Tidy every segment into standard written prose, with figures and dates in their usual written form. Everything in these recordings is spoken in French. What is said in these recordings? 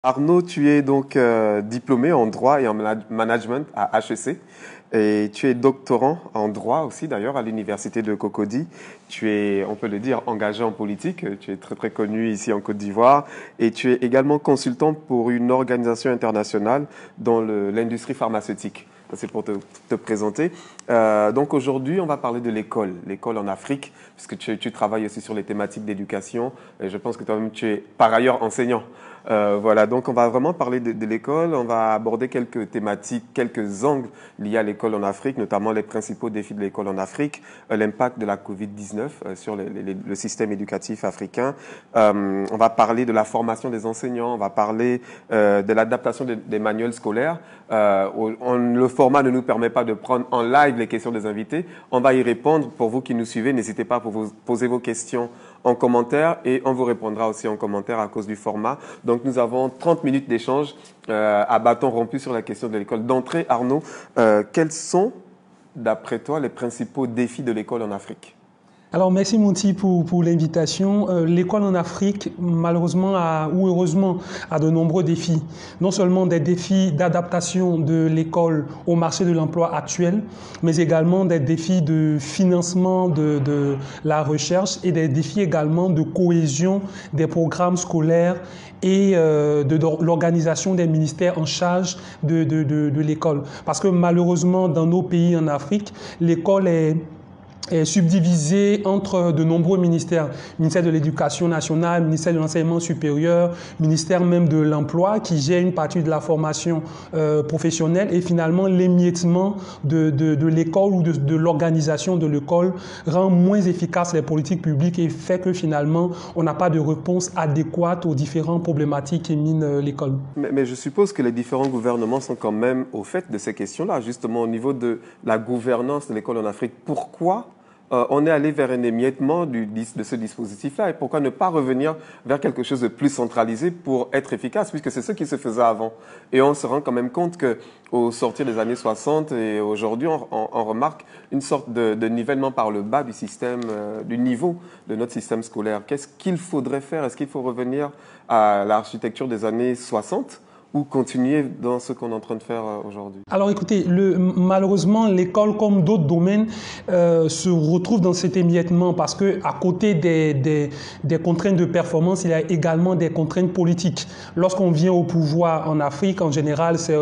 Arnaud, tu es donc diplômé en droit et en management à HEC et tu es doctorant en droit aussi d'ailleurs à l'université de Cocody. Tu es, on peut le dire, engagé en politique, tu es très très connu ici en Côte d'Ivoire et tu es également consultant pour une organisation internationale dans l'industrie pharmaceutique. C'est pour te présenter. Donc aujourd'hui, on va parler de l'école en Afrique, puisque tu travailles aussi sur les thématiques d'éducation et je pense que toi-même tu es par ailleurs enseignant. Voilà, donc on va vraiment parler de l'école, on va aborder quelques thématiques, quelques angles liés à l'école en Afrique, notamment les principaux défis de l'école en Afrique, l'impact de la Covid-19 sur le système éducatif africain. On va parler de la formation des enseignants, on va parler de l'adaptation des manuels scolaires. Le format ne nous permet pas de prendre en live les questions des invités. On va y répondre. Pour vous qui nous suivez, n'hésitez pas pour vous poser vos questions en commentaire et on vous répondra aussi en commentaire à cause du format. Donc nous avons 30 minutes d'échange à bâton rompu sur la question de l'école. D'entrée, Arnaud, quels sont, d'après toi, les principaux défis de l'école en Afrique ? Alors, merci Monty pour l'invitation. L'école en Afrique, malheureusement ou heureusement, a de nombreux défis. Non seulement des défis d'adaptation de l'école au marché de l'emploi actuel, mais également des défis de financement de la recherche et des défis également de cohésion des programmes scolaires et de l'organisation des ministères en charge de l'école. Parce que malheureusement, dans nos pays en Afrique, l'école est subdivisé entre de nombreux ministères, ministère de l'Éducation nationale, ministère de l'Enseignement supérieur, ministère même de l'Emploi qui gère une partie de la formation professionnelle et finalement l'émiettement de l'école ou de l'organisation de l'école rend moins efficaces les politiques publiques et fait que finalement on n'a pas de réponse adéquate aux différentes problématiques qui minent l'école. Mais je suppose que les différents gouvernements sont quand même au fait de ces questions-là, justement au niveau de la gouvernance de l'école en Afrique. Pourquoi on est allé vers un émiettement de ce dispositif-là et pourquoi ne pas revenir vers quelque chose de plus centralisé pour être efficace, puisque c'est ce qui se faisait avant. Et on se rend quand même compte qu'au sortir des années 60 et aujourd'hui, on remarque une sorte de nivellement par le bas du système, du niveau de notre système scolaire. Qu'est-ce qu'il faudrait faire? Est-ce qu'il faut revenir à l'architecture des années 60 ou continuer dans ce qu'on est en train de faire aujourd'hui? Alors écoutez, malheureusement, l'école, comme d'autres domaines, se retrouve dans cet émiettement parce qu'à côté des contraintes de performance, il y a également des contraintes politiques. Lorsqu'on vient au pouvoir en Afrique, en général, c'est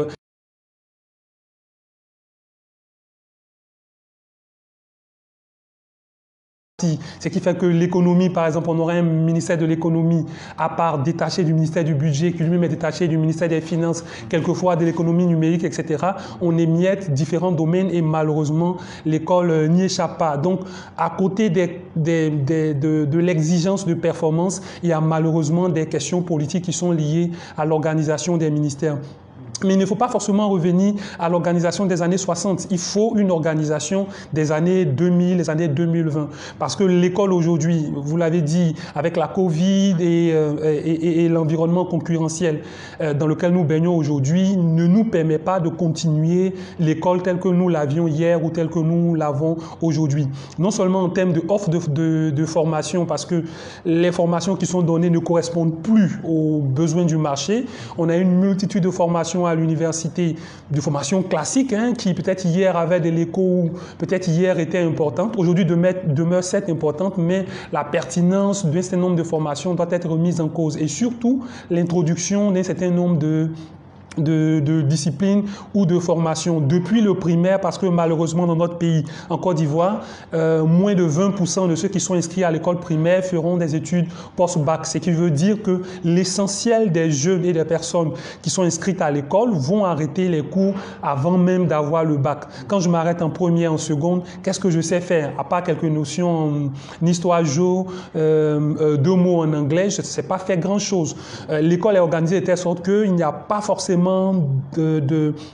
ce qui fait que l'économie, par exemple, on aurait un ministère de l'économie à part détaché du ministère du budget, qui lui-même est détaché du ministère des finances, quelquefois de l'économie numérique, etc. On émiette différents domaines et malheureusement, l'école n'y échappe pas. Donc, à côté de l'exigence de performance, il y a malheureusement des questions politiques qui sont liées à l'organisation des ministères. Mais il ne faut pas forcément revenir à l'organisation des années 60. Il faut une organisation des années 2000, les années 2020. Parce que l'école aujourd'hui, vous l'avez dit, avec la Covid et l'environnement concurrentiel dans lequel nous baignons aujourd'hui, ne nous permet pas de continuer l'école telle que nous l'avions hier ou telle que nous l'avons aujourd'hui. Non seulement en termes d'offres de formation, parce que les formations qui sont données ne correspondent plus aux besoins du marché. On a une multitude de formations à l'université, de formation classique, qui peut-être hier avait de l'écho ou peut-être hier était importante. Aujourd'hui demeure certes importante, mais la pertinence d'un certain nombre de formations doit être remise en cause. Et surtout, l'introduction d'un certain nombre de discipline ou de formation depuis le primaire, parce que malheureusement dans notre pays, en Côte d'Ivoire, moins de 20% de ceux qui sont inscrits à l'école primaire feront des études post-bac, ce qui veut dire que l'essentiel des jeunes et des personnes qui sont inscrites à l'école vont arrêter les cours avant même d'avoir le bac. Quand je m'arrête en première, en seconde, qu'est-ce que je sais faire? À part quelques notions en histoire géo, 2 mots en anglais, je ne sais pas faire grand-chose. L'école est organisée de telle sorte qu'il n'y a pas forcément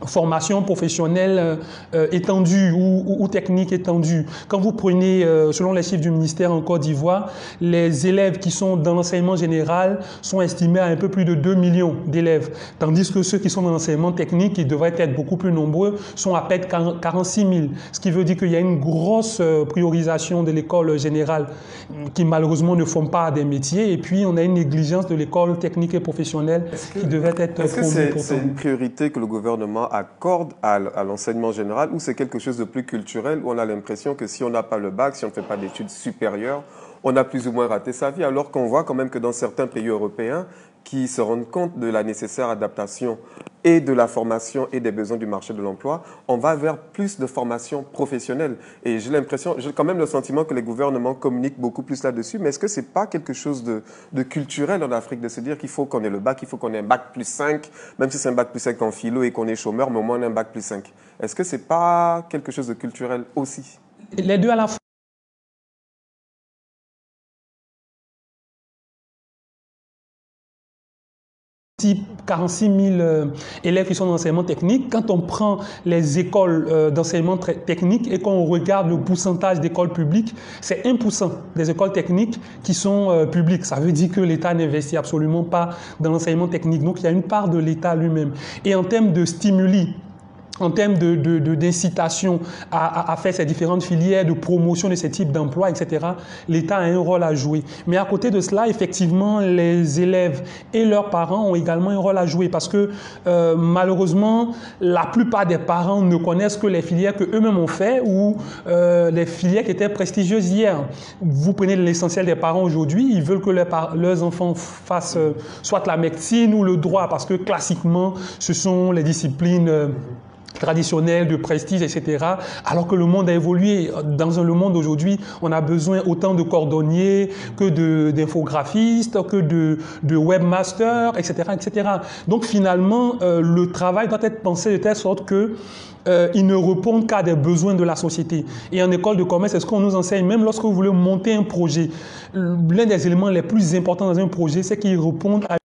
formation professionnelle étendue ou technique étendue. Quand vous prenez, selon les chiffres du ministère en Côte d'Ivoire, les élèves qui sont dans l'enseignement général sont estimés à un peu plus de 2 millions d'élèves, tandis que ceux qui sont dans l'enseignement technique, qui devraient être beaucoup plus nombreux, sont à peine 46 000. Ce qui veut dire qu'il y a une grosse priorisation de l'école générale qui malheureusement ne forme pas à des métiers, et puis on a une négligence de l'école technique et professionnelle qui devrait être Est-ce que c'est une priorité que le gouvernement accorde à l'enseignement général, ou c'est quelque chose de plus culturel, où on a l'impression que si on n'a pas le bac, si on ne fait pas d'études supérieures, on a plus ou moins raté sa vie, alors qu'on voit quand même que dans certains pays européens qui se rendent compte de la nécessaire adaptation et de la formation et des besoins du marché de l'emploi, on va vers plus de formation professionnelle. Et j'ai l'impression, j'ai quand même le sentiment que les gouvernements communiquent beaucoup plus là-dessus, mais est-ce que c'est pas quelque chose de culturel en Afrique, de se dire qu'il faut qu'on ait le bac, il faut qu'on ait un bac plus 5, même si c'est un bac plus 5 en philo et qu'on est chômeur, mais au moins on a un bac plus 5. Est-ce que c'est pas quelque chose de culturel aussi? Les deux à la fois. 46 000 élèves qui sont dans l'enseignement technique. Quand on prend les écoles d'enseignement technique et qu'on regarde le pourcentage d'écoles publiques, c'est 1% des écoles techniques qui sont publiques. Ça veut dire que l'État n'investit absolument pas dans l'enseignement technique. Donc, il y a une part de l'État lui-même. Et en termes de stimuli, en termes d'incitation à faire ces différentes filières, de promotion de ces types d'emplois, etc., l'État a un rôle à jouer. Mais à côté de cela, effectivement, les élèves et leurs parents ont également un rôle à jouer parce que malheureusement, la plupart des parents ne connaissent que les filières qu'eux-mêmes ont fait ou les filières qui étaient prestigieuses hier. Vous prenez l'essentiel des parents aujourd'hui, ils veulent que leurs enfants fassent soit la médecine ou le droit parce que classiquement, ce sont les disciplines traditionnels, de prestige, etc. Alors que le monde a évolué. Dans le monde d'aujourd'hui, on a besoin autant de cordonniers que d'infographistes, que de webmasters, etc., etc. Donc finalement, le travail doit être pensé de telle sorte que il ne répond qu'à des besoins de la société. Et en école de commerce, c'est ce qu'on nous enseigne. Même lorsque vous voulez monter un projet, l'un des éléments les plus importants dans un projet, c'est qu'il réponde à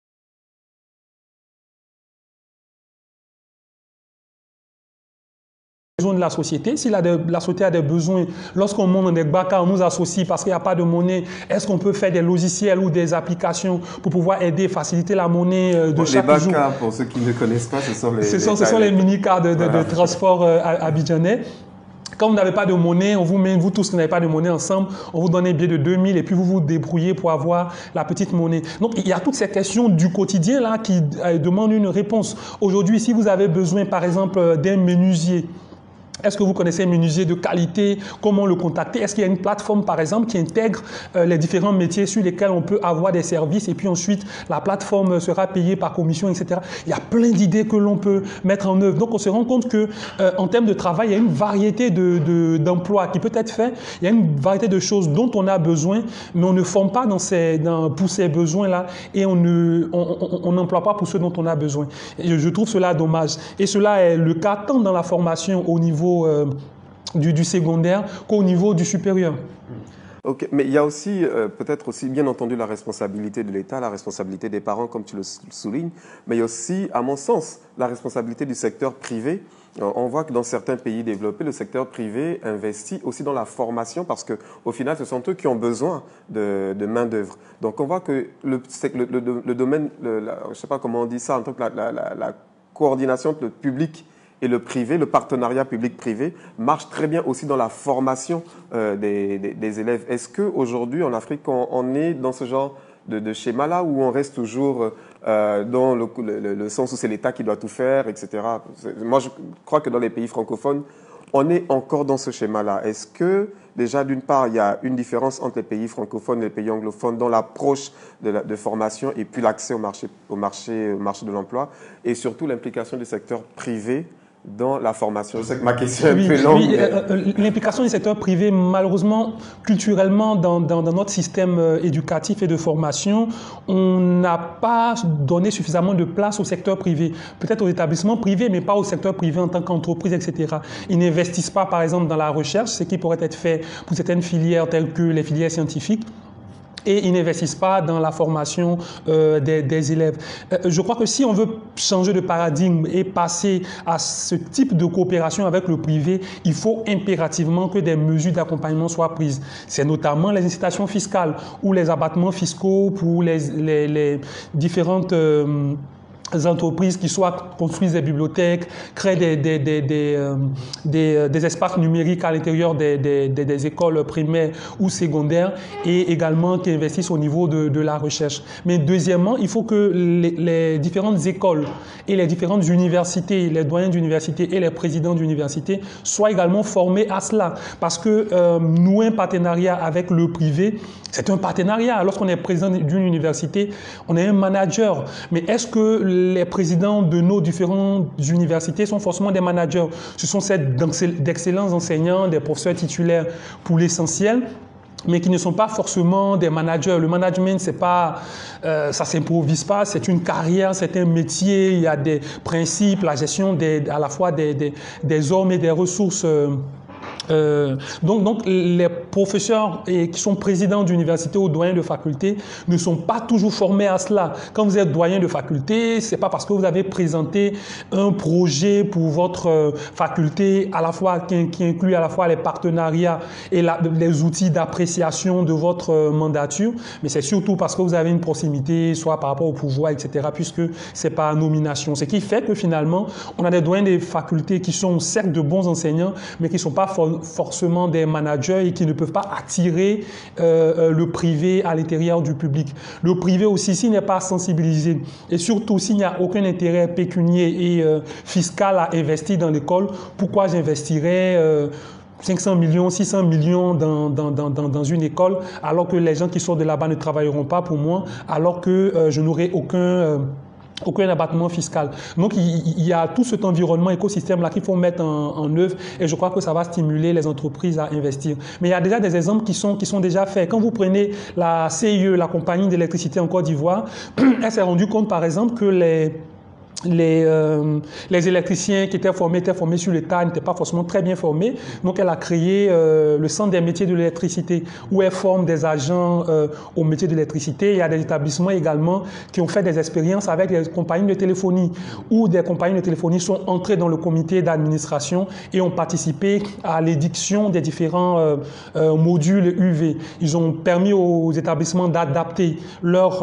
de la société. Si la société a des besoins, lorsqu'on monte dans des BACA, on nous associe parce qu'il n'y a pas de monnaie. Est-ce qu'on peut faire des logiciels ou des applications pour pouvoir aider, faciliter la monnaie de chaque jour? Les BACA, pour ceux qui ne connaissent pas, ce sont les mini-cars de transport abidjanais. Quand vous n'avez pas de monnaie, on vous met, vous tous qui n'avez pas de monnaie ensemble, on vous donne un billet de 2000 et puis vous vous débrouillez pour avoir la petite monnaie. Donc, il y a toutes ces questions du quotidien là qui demandent une réponse. Aujourd'hui, si vous avez besoin, par exemple, d'un menuisier, est-ce que vous connaissez un menuisier de qualité? Comment le contacter? Est-ce qu'il y a une plateforme, par exemple, qui intègre les différents métiers sur lesquels on peut avoir des services et puis ensuite, la plateforme sera payée par commission, etc. Il y a plein d'idées que l'on peut mettre en œuvre. Donc, on se rend compte que en termes de travail, il y a une variété d'emplois qui peut être fait. Il y a une variété de choses dont on a besoin, mais on ne forme pas pour ces besoins-là et on n'emploie pas pour ceux dont on a besoin. Et je trouve cela dommage. Et cela est le cas tant dans la formation au niveau du secondaire qu'au niveau du supérieur. Ok, mais il y a aussi, peut-être aussi, bien entendu, la responsabilité de l'État, la responsabilité des parents, comme tu le soulignes, mais il y a aussi, à mon sens, la responsabilité du secteur privé. On voit que dans certains pays développés, le secteur privé investit aussi dans la formation parce qu'au final, ce sont eux qui ont besoin de main-d'œuvre. Donc, on voit que le domaine, je ne sais pas comment on dit ça, en tant que la coordination entre le public et le privé, le partenariat public-privé, marche très bien aussi dans la formation des élèves. Est-ce qu'aujourd'hui, en Afrique, on est dans ce genre de schéma-là où on reste toujours dans le sens où c'est l'État qui doit tout faire, etc. Moi, je crois que dans les pays francophones, on est encore dans ce schéma-là. Est-ce que, déjà, d'une part, il y a une différence entre les pays francophones et les pays anglophones dans l'approche de formation et puis l'accès au marché de l'emploi et surtout l'implication du secteur privé dans la formation? Je sais que ma question est un peu longue. Oui, l'implication du secteur privé, malheureusement, culturellement, dans notre système éducatif et de formation, on n'a pas donné suffisamment de place au secteur privé. Peut-être aux établissements privés, mais pas au secteur privé en tant qu'entreprise, etc. Ils n'investissent pas, par exemple, dans la recherche, ce qui pourrait être fait pour certaines filières telles que les filières scientifiques. et ils n'investissent pas dans la formation des élèves. Je crois que si on veut changer de paradigme et passer à ce type de coopération avec le privé, il faut impérativement que des mesures d'accompagnement soient prises. C'est notamment les incitations fiscales ou les abattements fiscaux pour les différentes entreprises qui soit construisent des bibliothèques, créent des espaces numériques à l'intérieur des écoles primaires ou secondaires et également qui investissent au niveau de la recherche. Mais deuxièmement, il faut que les différentes écoles et les différentes universités, les doyens d'université et les présidents d'université soient également formés à cela. Parce que nouer un partenariat avec le privé, c'est un partenariat. Lorsqu'on est président d'une université, on est un manager. Mais est-ce que les présidents de nos différentes universités sont forcément des managers? Ce sont d'excellents enseignants, des professeurs titulaires pour l'essentiel, mais qui ne sont pas forcément des managers. Le management, c'est pas, ça s'improvise pas, c'est une carrière, c'est un métier, il y a des principes, la gestion à la fois des hommes et des ressources. Donc les professeurs qui sont présidents d'université ou doyens de faculté ne sont pas toujours formés à cela. Quand vous êtes doyen de faculté, c'est pas parce que vous avez présenté un projet pour votre faculté à la fois qui inclut à la fois les partenariats et les outils d'appréciation de votre mandature, mais c'est surtout parce que vous avez une proximité, soit par rapport au pouvoir, etc., puisque c'est par nomination. Ce qui fait que finalement, on a des doyens des facultés qui sont certes de bons enseignants, mais qui ne sont pas forcément des managers et qui ne peuvent pas attirer le privé à l'intérieur du public. Le privé aussi, s'il n'est pas sensibilisé et surtout s'il n'y a aucun intérêt pécunier et fiscal à investir dans l'école, pourquoi j'investirais 500 millions, 600 millions dans une école alors que les gens qui sortent de là-bas ne travailleront pas pour moi, alors que je n'aurai aucun abattement fiscal. Donc, il y a tout cet environnement, écosystème-là qu'il faut mettre en œuvre et je crois que ça va stimuler les entreprises à investir. Mais il y a déjà des exemples qui sont déjà faits. Quand vous prenez la CIE, la compagnie d'électricité en Côte d'Ivoire, elle s'est rendue compte, par exemple, que les électriciens qui étaient formés sur le tas, n'étaient pas forcément très bien formés. Donc, elle a créé le centre des métiers de l'électricité où elle forme des agents au métier de l'électricité. Il y a des établissements également qui ont fait des expériences avec les compagnies de téléphonie où des compagnies de téléphonie sont entrées dans le comité d'administration et ont participé à l'édiction des différents modules UV. Ils ont permis aux établissements d'adapter leur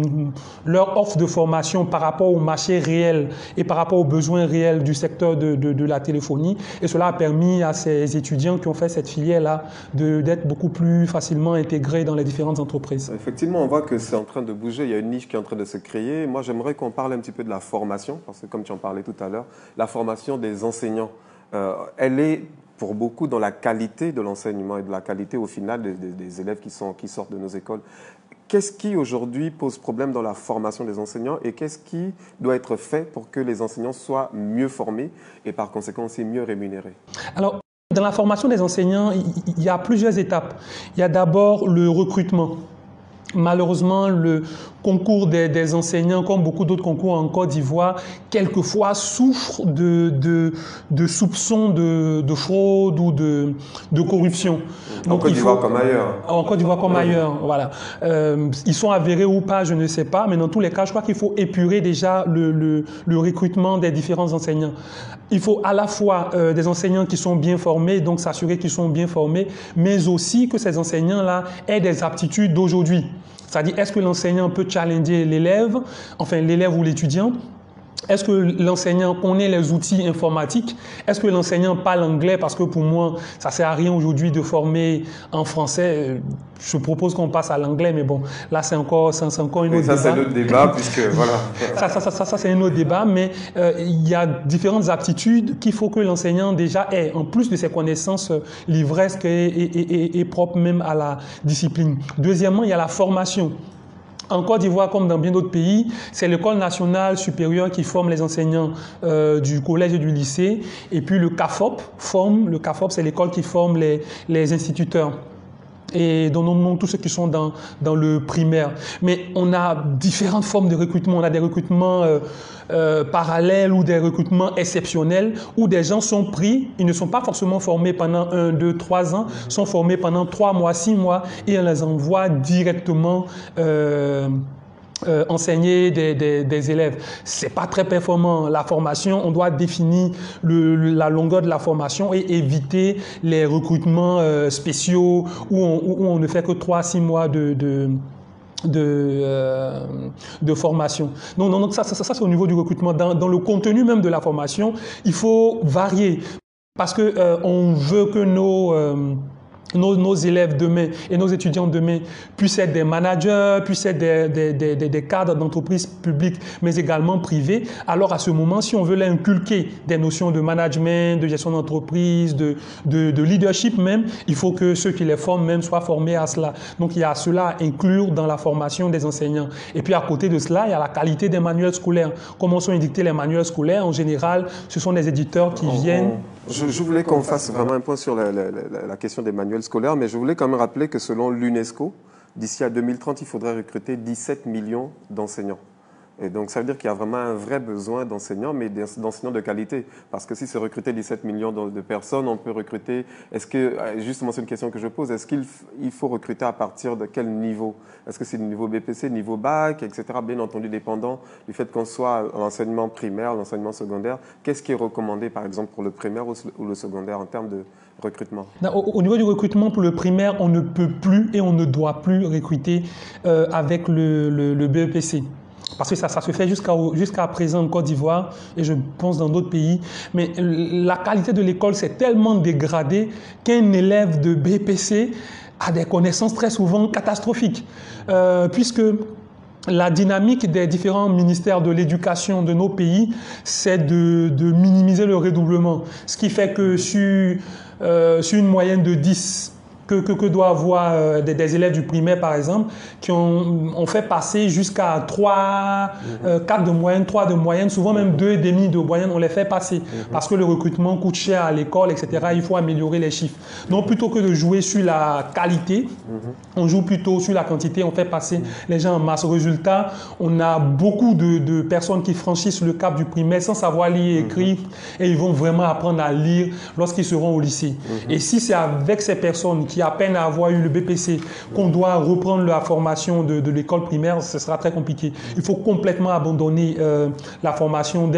offre de formation par rapport au marché réel et par rapport aux besoins réels du secteur de la téléphonie. Et cela a permis à ces étudiants qui ont fait cette filière-là d'être beaucoup plus facilement intégrés dans les différentes entreprises. Effectivement, on voit que c'est en train de bouger. Il y a une niche qui est en train de se créer. Moi, j'aimerais qu'on parle un petit peu de la formation, parce que comme tu en parlais tout à l'heure, la formation des enseignants, elle est pour beaucoup dans la qualité de l'enseignement et de la qualité au final des élèves qui sortent de nos écoles. Qu'est-ce qui aujourd'hui pose problème dans la formation des enseignants et qu'est-ce qui doit être fait pour que les enseignants soient mieux formés et par conséquent aussi mieux rémunérés? Alors, dans la formation des enseignants, il y a plusieurs étapes. Il y a d'abord le recrutement. Malheureusement, le concours des enseignants, comme beaucoup d'autres concours en Côte d'Ivoire, quelquefois souffre de soupçons de fraude ou de corruption. En Côte d'Ivoire comme ailleurs. En Côte d'Ivoire comme ailleurs, voilà. Ils sont avérés ou pas, je ne sais pas, mais dans tous les cas, je crois qu'il faut épurer déjà le recrutement des différents enseignants. Il faut à la fois des enseignants qui sont bien formés, donc s'assurer qu'ils sont bien formés, mais aussi que ces enseignants-là aient des aptitudes d'aujourd'hui. C'est-à-dire, est-ce que l'enseignant peut challenger l'élève, enfin l'élève ou l'étudiant? Est-ce que l'enseignant connaît les outils informatiques? Est-ce que l'enseignant parle anglais? Parce que pour moi, ça ne sert à rien aujourd'hui de former en français. Je propose qu'on passe à l'anglais, mais bon, là, c'est encore un autre débat. Ça, c'est notre débat, puisque voilà. Ça c'est un autre débat, mais il y a différentes aptitudes qu'il faut que l'enseignant déjà ait, en plus de ses connaissances livresques et propres même à la discipline. Deuxièmement, il y a la formation. En Côte d'Ivoire, comme dans bien d'autres pays, c'est l'École nationale supérieure qui forme les enseignants du collège et du lycée. Et puis le CAFOP, c'est l'école qui forme les instituteurs. et donnons tous ceux qui sont dans le primaire. Mais on a différentes formes de recrutement. On a des recrutements parallèles ou des recrutements exceptionnels où des gens sont pris, ils ne sont pas forcément formés pendant 1, 2, 3 ans, sont formés pendant 3 mois, 6 mois et on les envoie directement enseigner des élèves. C'est pas très performant. La formation, on doit définir la longueur de la formation et éviter les recrutements spéciaux où on ne fait que 3-6 mois de formation. Donc ça c'est au niveau du recrutement. Dans le contenu même de la formation, il faut varier parce que on veut que nos élèves demain et nos étudiants demain puissent être des managers, puissent être des cadres d'entreprises publiques, mais également privées. Alors à ce moment, si on veut leur inculquer des notions de management, de gestion d'entreprise, de leadership même, il faut que ceux qui les forment même soient formés à cela. Donc il y a cela à inclure dans la formation des enseignants. Et puis à côté de cela, il y a la qualité des manuels scolaires. Comment sont édictés les manuels scolaires? En général, ce sont des éditeurs qui viennent... Je voulais qu'on fasse vraiment un point sur la question des manuels scolaires, mais je voulais quand même rappeler que selon l'UNESCO, d'ici à 2030, il faudrait recruter 17 millions d'enseignants. Et donc, ça veut dire qu'il y a vraiment un vrai besoin d'enseignants, mais d'enseignants de qualité. Parce que si c'est recruter 17 millions de personnes, on peut recruter... Est-ce que, justement, c'est une question que je pose, est-ce qu'il faut recruter à partir de quel niveau? Est-ce que c'est le niveau BPC, niveau bac, etc. Bien entendu, dépendant du fait qu'on soit à l'enseignement primaire, l'enseignement secondaire. Qu'est-ce qui est recommandé, par exemple, pour le primaire ou le secondaire en termes de recrutement? Au niveau du recrutement pour le primaire, on ne peut plus et on ne doit plus recruter avec le BEPC. Parce que ça se fait jusqu'à présent en Côte d'Ivoire et je pense dans d'autres pays. Mais la qualité de l'école s'est tellement dégradée qu'un élève de BPC a des connaissances très souvent catastrophiques. Puisque la dynamique des différents ministères de l'éducation de nos pays, c'est de minimiser le redoublement. Ce qui fait que sur une moyenne de 10, que doivent avoir des élèves du primaire, par exemple, qui ont fait passer jusqu'à 3, 4 de moyenne, 3 de moyenne, souvent même 2,5 de moyenne, on les fait passer. Parce que le recrutement coûte cher à l'école, etc. Il faut améliorer les chiffres. Donc, plutôt que de jouer sur la qualité, on joue plutôt sur la quantité, on fait passer les gens en masse. Résultat, on a beaucoup de personnes qui franchissent le cap du primaire sans savoir lire et écrire, et ils vont vraiment apprendre à lire lorsqu'ils seront au lycée. Et si c'est avec ces personnes qui à peine à avoir eu le BPC, qu'on doit reprendre la formation de l'école primaire, ce sera très compliqué. Il faut complètement abandonner la formation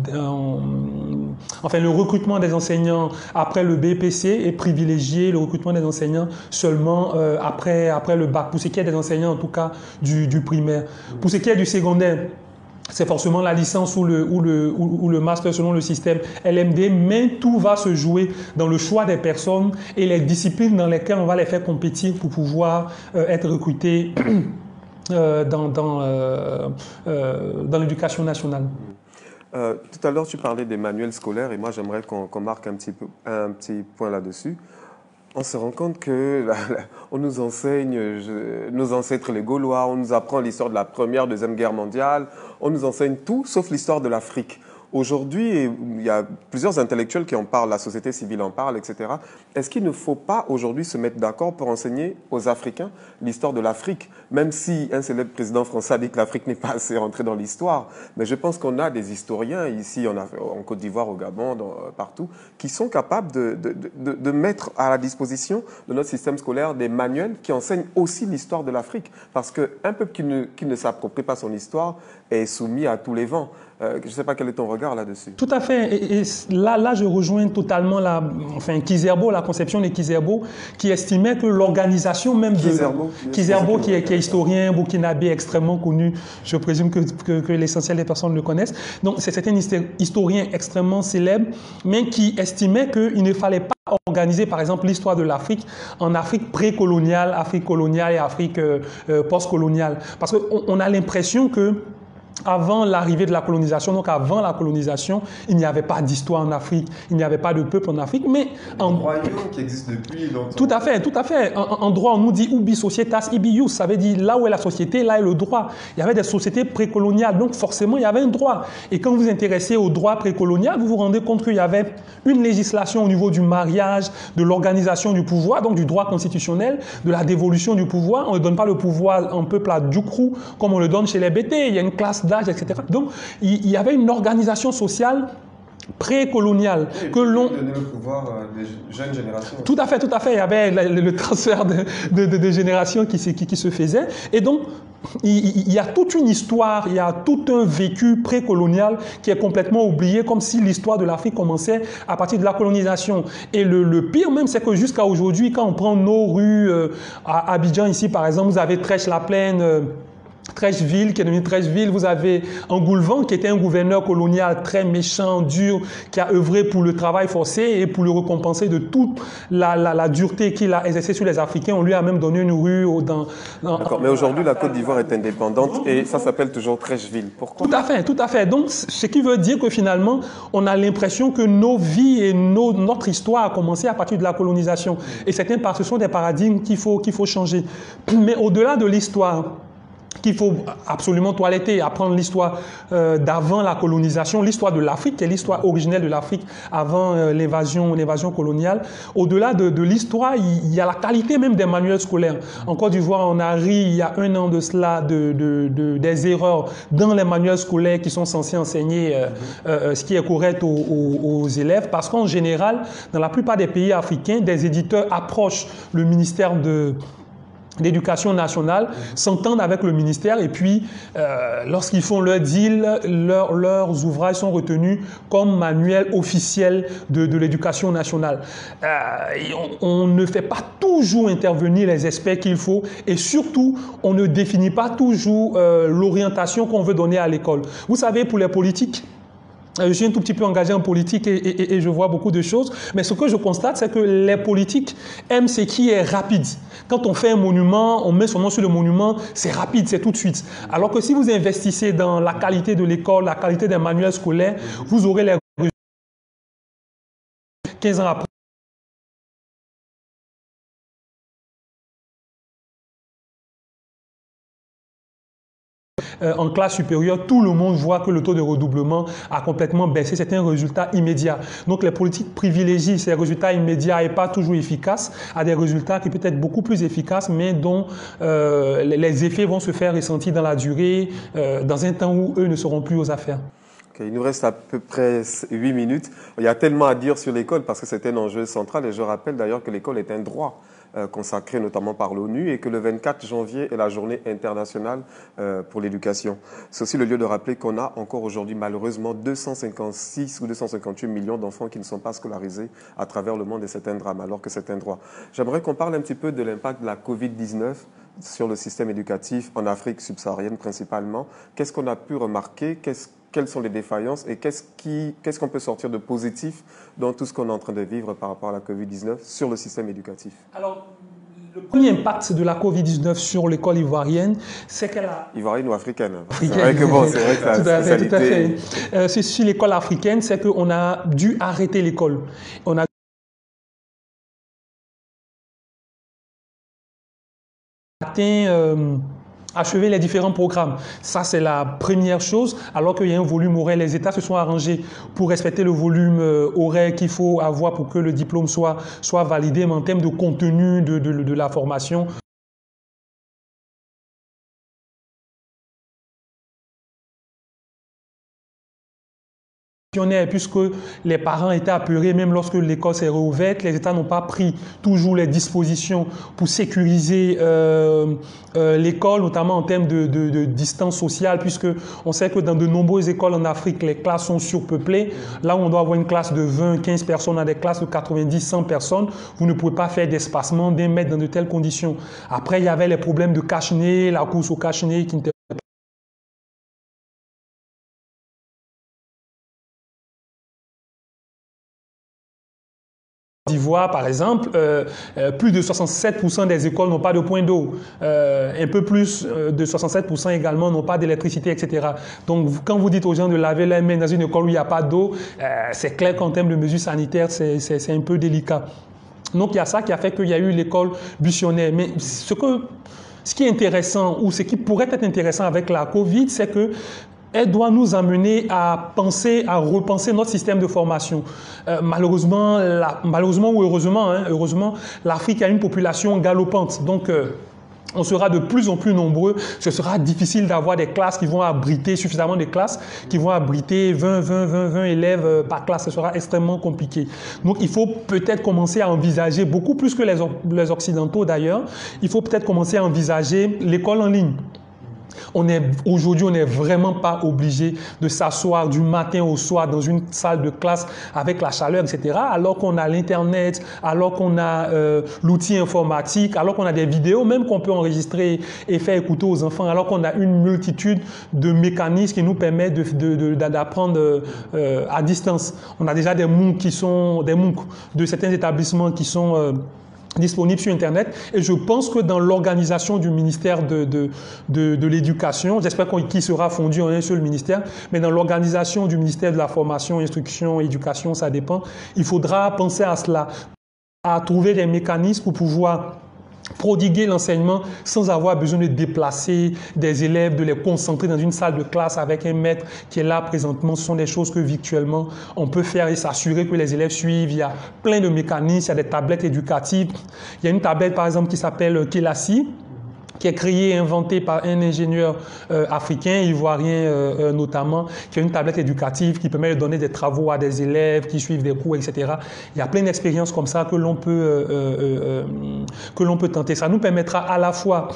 enfin le recrutement des enseignants après le BPC et privilégier le recrutement des enseignants seulement après le bac, pour ce qui est des enseignants en tout cas du primaire. Pour ce qui est du secondaire, c'est forcément la licence ou le master selon le système LMD, mais tout va se jouer dans le choix des personnes et les disciplines dans lesquelles on va les faire compétir pour pouvoir être recrutés dans l'éducation nationale. Tout à l'heure, tu parlais des manuels scolaires et moi, j'aimerais qu'on marque un petit point là-dessus. On se rend compte que on nous enseigne nos ancêtres les Gaulois, on nous apprend l'histoire de la Première, Deuxième Guerre mondiale, on nous enseigne tout sauf l'histoire de l'Afrique. Aujourd'hui, il y a plusieurs intellectuels qui en parlent, la société civile en parle, etc. Est-ce qu'il ne faut pas aujourd'hui se mettre d'accord pour enseigner aux Africains l'histoire de l'Afrique, même si un célèbre président français a dit que l'Afrique n'est pas assez rentrée dans l'histoire? Mais je pense qu'on a des historiens ici, en Côte d'Ivoire, au Gabon, partout, qui sont capables de mettre à la disposition de notre système scolaire des manuels qui enseignent aussi l'histoire de l'Afrique. Parce qu'un peuple qui ne s'approprie pas son histoire est soumis à tous les vents. Je ne sais pas quel est ton regard là-dessus. Tout à fait. Et là, je rejoins totalement Kizerbo, la conception de Kizerbo, qui estimait que l'organisation même de... Kizerbo, qui est historien burkinabé extrêmement connu, je présume que l'essentiel des personnes le connaissent. Donc, c'est un historien extrêmement célèbre, mais qui estimait qu'il ne fallait pas organiser, par exemple, l'histoire de l'Afrique en Afrique précoloniale, Afrique coloniale et Afrique postcoloniale. Parce qu'on a l'impression que avant l'arrivée de la colonisation, donc avant la colonisation, il n'y avait pas d'histoire en Afrique, il n'y avait pas de peuple en Afrique, mais un royaume qui existe depuis longtemps. Tout à fait, tout à fait. En droit, on nous dit ubi societas ibi ius, ça veut dire là où est la société, là est le droit. Il y avait des sociétés précoloniales, donc forcément il y avait un droit. Et quand vous vous intéressez au droit précolonial, vous vous rendez compte qu'il y avait une législation au niveau du mariage, de l'organisation du pouvoir, donc du droit constitutionnel, de la dévolution du pouvoir. On ne donne pas le pouvoir en peuple à Djoukru comme on le donne chez les BT. Il y a une classe d'âge, etc. Donc il y avait une organisation sociale précoloniale que l'on donner le pouvoir des jeunes générations. Tout à fait, tout à fait. Il y avait le transfert de générations qui se faisait. Et donc, il y a toute une histoire, il y a tout un vécu précolonial qui est complètement oublié, comme si l'histoire de l'Afrique commençait à partir de la colonisation. Et le pire même, c'est que jusqu'à aujourd'hui, quand on prend nos rues à Abidjan, ici par exemple, vous avez Trèche-la-Plaine, Trècheville, qui est devenu Trècheville, vous avez Angoulevent, qui était un gouverneur colonial très méchant, dur, qui a œuvré pour le travail forcé et pour le récompenser de toute la dureté qu'il a exercée sur les Africains. On lui a même donné une rue dans D'accord, mais aujourd'hui, la Côte d'Ivoire est indépendante et ça s'appelle toujours Trècheville. Pourquoi? Tout à fait, tout à fait. Donc, ce qui veut dire que finalement, on a l'impression que nos vies et notre histoire a commencé à partir de la colonisation. Et ce sont des paradigmes qu'il faut changer. Mais au-delà de l'histoire, qu'il faut absolument toiletter, apprendre l'histoire d'avant la colonisation, l'histoire de l'Afrique, qui est l'histoire originelle de l'Afrique avant l'invasion coloniale. Au-delà de l'histoire, il y a la qualité même des manuels scolaires. En Côte d'Ivoire, on a ri il y a un an de cela des erreurs dans les manuels scolaires qui sont censés enseigner ce qui est correct aux élèves, parce qu'en général, dans la plupart des pays africains, des éditeurs approchent le ministère de l'Éducation nationale, s'entendent avec le ministère et puis lorsqu'ils font leur deal, leurs ouvrages sont retenus comme manuel officiel de l'Éducation nationale. On ne fait pas toujours intervenir les experts qu'il faut et surtout, on ne définit pas toujours l'orientation qu'on veut donner à l'école. Vous savez, pour les politiques, je suis un tout petit peu engagé en politique et je vois beaucoup de choses, mais ce que je constate, c'est que les politiques aiment ce qui est rapide. Quand on fait un monument, on met son nom sur le monument, c'est rapide, c'est tout de suite. Alors que si vous investissez dans la qualité de l'école, la qualité des manuels scolaires, vous aurez les résultats 15 ans après. En classe supérieure, tout le monde voit que le taux de redoublement a complètement baissé. C'est un résultat immédiat. Donc, les politiques privilégient ces résultats immédiats et pas toujours efficaces à des résultats qui peuvent être beaucoup plus efficaces, mais dont les effets vont se faire ressentir dans la durée, dans un temps où eux ne seront plus aux affaires. Okay, il nous reste à peu près 8 minutes. Il y a tellement à dire sur l'école parce que c'est un enjeu central et je rappelle d'ailleurs que l'école est un droit consacré notamment par l'ONU et que le 24 janvier est la journée internationale pour l'éducation. C'est aussi le lieu de rappeler qu'on a encore aujourd'hui malheureusement 256 ou 258 millions d'enfants qui ne sont pas scolarisés à travers le monde et c'est un drame alors que c'est un droit. J'aimerais qu'on parle un petit peu de l'impact de la Covid-19 sur le système éducatif en Afrique subsaharienne principalement. Qu'est-ce qu'on a pu remarquer? Quelles sont les défaillances et qu'est-ce qu'on peut sortir de positif dans tout ce qu'on est en train de vivre par rapport à la Covid-19 sur le système éducatif? Alors, le premier impact de la Covid-19 sur l'école ivoirienne, c'est qu'elle a... Ivoirienne ou africaine? C'est vrai que bon, c'est vrai que la spécialité... Tout à fait. Sur l'école africaine, c'est qu'on a dû arrêter l'école. On a achever les différents programmes. Ça, c'est la première chose, alors qu'il y a un volume horaire. Les États se sont arrangés pour respecter le volume horaire qu'il faut avoir pour que le diplôme soit validé, mais en termes de contenu de la formation, puisque les parents étaient apeurés, même lorsque l'école s'est réouverte, les États n'ont pas pris toujours les dispositions pour sécuriser l'école, notamment en termes de distance sociale, puisque on sait que dans de nombreuses écoles en Afrique, les classes sont surpeuplées. Là où on doit avoir une classe de 20, 15 personnes à des classes de 90, 100 personnes, vous ne pouvez pas faire d'espacement d'1 mètre dans de telles conditions. Après, il y avait les problèmes de cache-nez, la course au cache-nez qui n'était d'Ivoire, par exemple, plus de 67% des écoles n'ont pas de point d'eau. Un peu plus de 67% également n'ont pas d'électricité, etc. Donc, quand vous dites aux gens de laver les mains dans une école où il n'y a pas d'eau, c'est clair qu'en termes de mesures sanitaires, c'est un peu délicat. Donc, il y a ça qui a fait qu'il y a eu l'école buissonnaire. Mais ce qui est intéressant, ou ce qui pourrait être intéressant avec la COVID, c'est que elle doit nous amener à repenser notre système de formation. Malheureusement ou heureusement, heureusement, l'Afrique a une population galopante. Donc, on sera de plus en plus nombreux. Ce sera difficile d'avoir des classes qui vont abriter, suffisamment de classes qui vont abriter 20 élèves par classe. Ce sera extrêmement compliqué. Donc, il faut peut-être commencer à envisager, beaucoup plus que les Occidentaux d'ailleurs, il faut peut-être commencer à envisager l'école en ligne. Aujourd'hui, on n'est vraiment pas obligé de s'asseoir du matin au soir dans une salle de classe avec la chaleur, etc. Alors qu'on a l'Internet, alors qu'on a l'outil informatique, alors qu'on a des vidéos même qu'on peut enregistrer et faire écouter aux enfants, alors qu'on a une multitude de mécanismes qui nous permettent d'apprendre à distance. On a déjà des MOOC de certains établissements qui sont disponible sur Internet. Et je pense que dans l'organisation du ministère de l'Éducation, j'espère qu'il sera fondu en un seul ministère, mais dans l'organisation du ministère de la Formation, Instruction, Éducation, ça dépend, il faudra penser à cela, à trouver des mécanismes pour pouvoir prodiguer l'enseignement sans avoir besoin de déplacer des élèves, de les concentrer dans une salle de classe avec un maître qui est là présentement. Ce sont des choses que virtuellement on peut faire et s'assurer que les élèves suivent. Il y a plein de mécanismes, il y a des tablettes éducatives. Il y a une tablette par exemple qui s'appelle Kelassi, qui est créé et inventé par un ingénieur africain, ivoirien notamment, qui a une tablette éducative qui permet de donner des travaux à des élèves qui suivent des cours, etc. Il y a plein d'expériences comme ça que l'on peut tenter. Ça nous permettra à la fois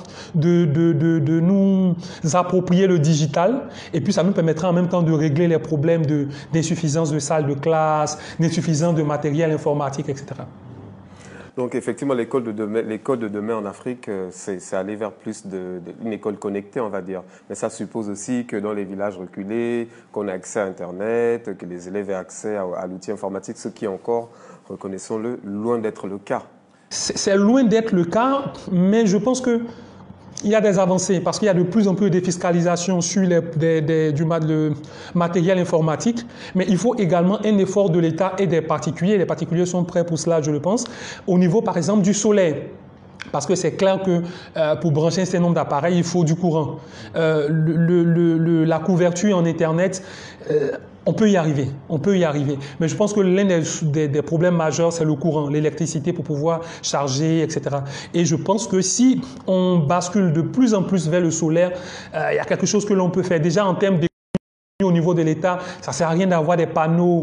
de nous approprier le digital et puis ça nous permettra en même temps de régler les problèmes d'insuffisance de salles de classe, d'insuffisance de matériel informatique, etc. Donc effectivement, l'école de demain en Afrique, c'est aller vers plus une école connectée, on va dire. Mais ça suppose aussi que dans les villages reculés, qu'on ait accès à Internet, que les élèves aient accès à l'outil informatique, ce qui est encore, reconnaissons-le, loin d'être le cas. C'est loin d'être le cas, mais je pense que il y a des avancées parce qu'il y a de plus en plus de défiscalisation sur du matériel informatique, mais il faut également un effort de l'État et des particuliers. Les particuliers sont prêts pour cela, je le pense, au niveau par exemple du solaire. Parce que c'est clair que pour brancher un certain nombre d'appareils, il faut du courant. La couverture en Internet, on peut y arriver, Mais je pense que l'un des problèmes majeurs, c'est le courant, l'électricité pour pouvoir charger, etc. Et je pense que si on bascule de plus en plus vers le solaire, il y a quelque chose que l'on peut faire. Déjà en termes d'économie au niveau de l'État, ça ne sert à rien d'avoir des panneaux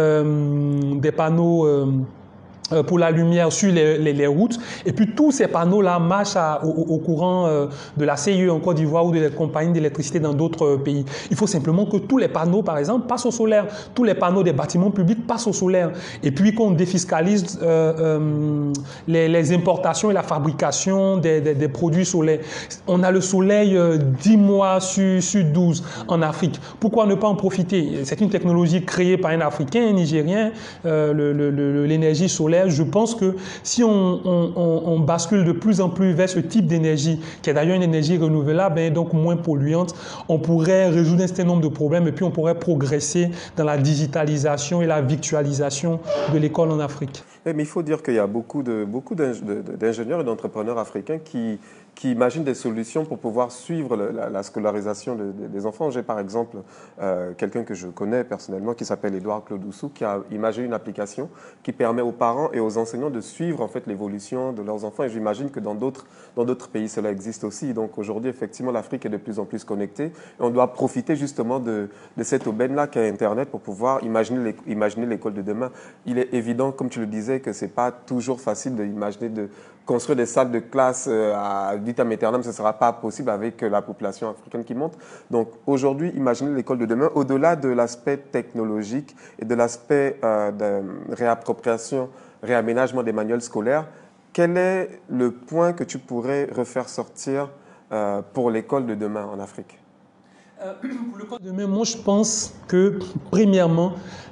pour la lumière sur les routes. Et puis tous ces panneaux-là marchent au courant de la CIE en Côte d'Ivoire ou des compagnies d'électricité dans d'autres pays. Il faut simplement que tous les panneaux, par exemple, passent au solaire. Tous les panneaux des bâtiments publics passent au solaire. Et puis qu'on défiscalise les importations et la fabrication des produits solaires. On a le soleil 10 mois sur 12 en Afrique. Pourquoi ne pas en profiter? C'est une technologie créée par un Africain, un Nigérien, l'énergie solaire. Je pense que si on bascule de plus en plus vers ce type d'énergie, qui est d'ailleurs une énergie renouvelable et donc moins polluante, on pourrait résoudre un certain nombre de problèmes et puis on pourrait progresser dans la digitalisation et la virtualisation de l'école en Afrique. Mais il faut dire qu'il y a beaucoup d'ingénieurs et d'entrepreneurs africains qui imaginent des solutions pour pouvoir suivre la scolarisation des enfants. J'ai par exemple quelqu'un que je connais personnellement qui s'appelle Édouard Claude Oussou qui a imaginé une application qui permet aux parents et aux enseignants de suivre en fait l'évolution de leurs enfants. Et j'imagine que dans d'autres pays cela existe aussi. Donc aujourd'hui effectivement l'Afrique est de plus en plus connectée et on doit profiter justement de cette aubaine-là qu'est Internet pour pouvoir imaginer l'école de demain. Il est évident, comme tu le disais, que c'est pas toujours facile d'imaginer de construire des salles de classe à vitam aeternam, ce ne sera pas possible avec la population africaine qui monte. Donc aujourd'hui, imaginez l'école de demain, au-delà de l'aspect technologique et de l'aspect de réappropriation, réaménagement des manuels scolaires, quel est le point que tu pourrais refaire sortir pour l'école de demain en Afrique? Pour l'école de demain, moi je pense que premièrement,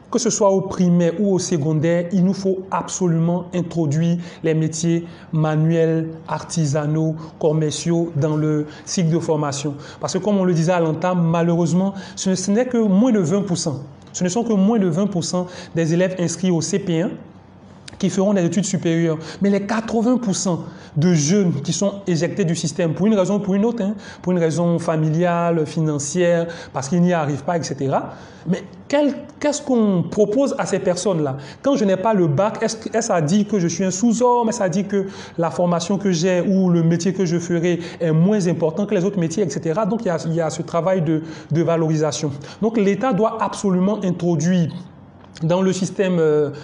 que ce soit au primaire ou au secondaire, il nous faut absolument introduire les métiers manuels, artisanaux, commerciaux dans le cycle de formation. Parce que comme on le disait à l'entame, malheureusement, ce n'est que moins de 20%. Ce ne sont que moins de 20% des élèves inscrits au CP1 qui feront des études supérieures. Mais les 80% de jeunes qui sont éjectés du système pour une raison ou pour une autre, pour une raison familiale, financière, parce qu'ils n'y arrivent pas, etc. Mais qu'est-ce qu'on propose à ces personnes-là? Quand je n'ai pas le bac, est-ce à dire que je suis un sous-homme? Est-ce à dire que la formation que j'ai ou le métier que je ferai est moins important que les autres métiers, etc. Donc, il y a ce travail de valorisation. Donc, l'État doit absolument introduire dans le système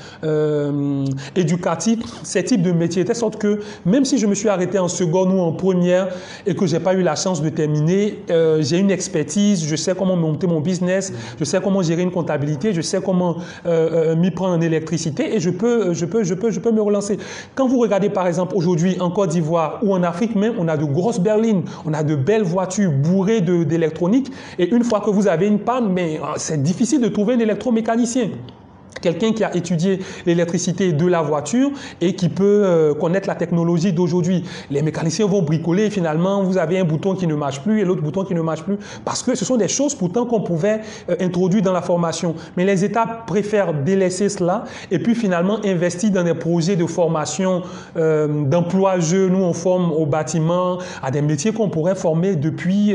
éducatif, ces types de métiers, de telle sorte que même si je me suis arrêté en seconde ou en première et que je n'ai pas eu la chance de terminer, j'ai une expertise, je sais comment monter mon business, je sais comment gérer une comptabilité, je sais comment m'y prendre en électricité et je peux me relancer. Quand vous regardez par exemple aujourd'hui en Côte d'Ivoire ou en Afrique même, on a de grosses berlines, on a de belles voitures bourrées d'électronique et une fois que vous avez une panne, mais c'est difficile de trouver un électromécanicien. Quelqu'un qui a étudié l'électricité de la voiture et qui peut connaître la technologie d'aujourd'hui. Les mécaniciens vont bricoler et finalement, vous avez un bouton qui ne marche plus et l'autre bouton qui ne marche plus parce que ce sont des choses pourtant qu'on pouvait introduire dans la formation. Mais les États préfèrent délaisser cela et puis finalement investir dans des projets de formation d'emploi jeunes où on forme au bâtiment, à des métiers qu'on pourrait former depuis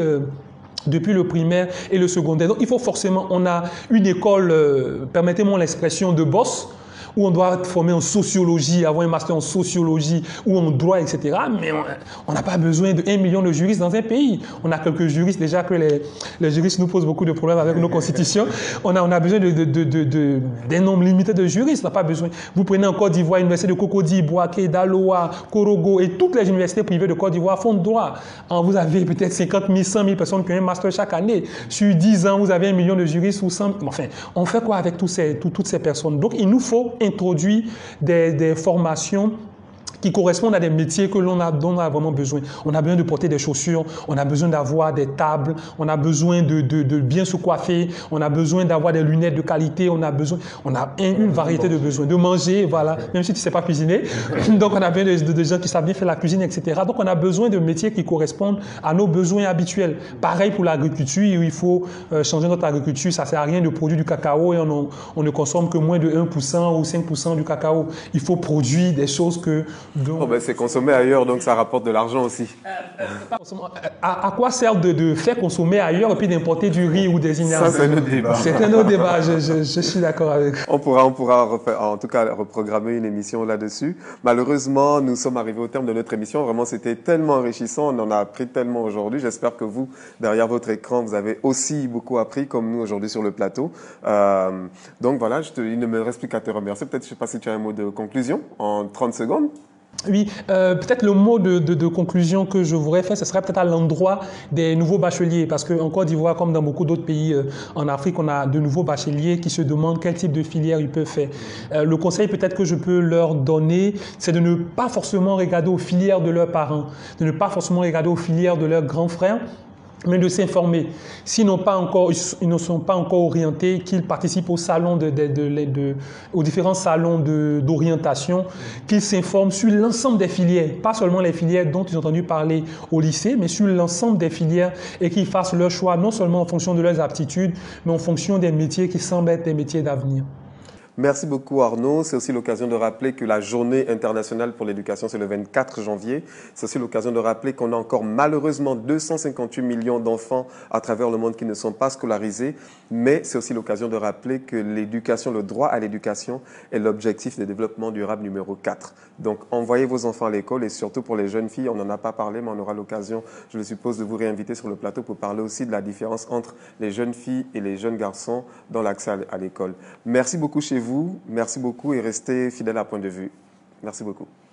le primaire et le secondaire. Donc, il faut forcément, on a une école, permettez-moi l'expression, de boss, où on doit former en sociologie, avoir un master en sociologie ou en droit, etc. Mais on n'a pas besoin de 1 million de juristes dans un pays. On a quelques juristes, déjà que les juristes nous posent beaucoup de problèmes avec nos constitutions. On a besoin d'un nombre limité de juristes. On n'a pas besoin. Vous prenez en Côte d'Ivoire, l'université de Cocody, Bouaké, Daloa, Korogo et toutes les universités privées de Côte d'Ivoire font droit. Vous avez peut-être 50 000, 100 000 personnes qui ont un master chaque année. Sur 10 ans, vous avez 1 million de juristes ou 100 000. Enfin, on fait quoi avec toutes ces personnes? Donc, il nous faut introduire des formations qui correspondent à des métiers dont on a vraiment besoin. On a besoin de porter des chaussures, on a besoin d'avoir des tables, on a besoin de bien se coiffer, on a besoin d'avoir des lunettes de qualité, on a une variété de besoins, de manger, voilà, même si tu ne sais pas cuisiner. Donc, on a besoin de gens qui savent bien faire la cuisine, etc. Donc, on a besoin de métiers qui correspondent à nos besoins habituels. Pareil pour l'agriculture, il faut changer notre agriculture. Ça ne sert à rien de produire du cacao et on ne consomme que moins de 1% ou 5% du cacao. Il faut produire des choses que... c'est consommé ailleurs, donc ça rapporte de l'argent aussi. À quoi sert de faire consommer ailleurs et puis d'importer du riz ou des énergies? Ça, c'est notre débat. C'est un autre débat, je suis d'accord avec vous. On pourra refaire, en tout cas reprogrammer une émission là-dessus. Malheureusement, nous sommes arrivés au terme de notre émission. Vraiment, c'était tellement enrichissant. On en a appris tellement aujourd'hui. J'espère que vous, derrière votre écran, vous avez aussi beaucoup appris, comme nous aujourd'hui sur le plateau. Donc voilà, il ne me reste plus qu'à te remercier. Peut-être, je ne sais pas si tu as un mot de conclusion en 30 secondes. Oui, peut-être le mot de conclusion que je voudrais faire, ce serait peut-être à l'endroit des nouveaux bacheliers, parce qu'en Côte d'Ivoire, comme dans beaucoup d'autres pays en Afrique, on a de nouveaux bacheliers qui se demandent quel type de filière ils peuvent faire. Le conseil peut-être que je peux leur donner, c'est de ne pas forcément regarder aux filières de leurs parents, de ne pas forcément regarder aux filières de leurs grands frères, mais de s'informer. S'ils ne sont pas encore orientés, qu'ils participent aux salons aux différents salons d'orientation, qu'ils s'informent sur l'ensemble des filières, pas seulement les filières dont ils ont entendu parler au lycée, mais sur l'ensemble des filières et qu'ils fassent leur choix, non seulement en fonction de leurs aptitudes, mais en fonction des métiers qui semblent être des métiers d'avenir. Merci beaucoup Arnaud. C'est aussi l'occasion de rappeler que la journée internationale pour l'éducation, c'est le 24 janvier. C'est aussi l'occasion de rappeler qu'on a encore malheureusement 258 millions d'enfants à travers le monde qui ne sont pas scolarisés. Mais c'est aussi l'occasion de rappeler que l'éducation, le droit à l'éducation est l'objectif de développement durable numéro 4. Donc envoyez vos enfants à l'école et surtout pour les jeunes filles, on n'en a pas parlé, mais on aura l'occasion, je le suppose, de vous réinviter sur le plateau pour parler aussi de la différence entre les jeunes filles et les jeunes garçons dans l'accès à l'école. Merci beaucoup chez vous, merci beaucoup et restez fidèles à Point de Vue. Merci beaucoup.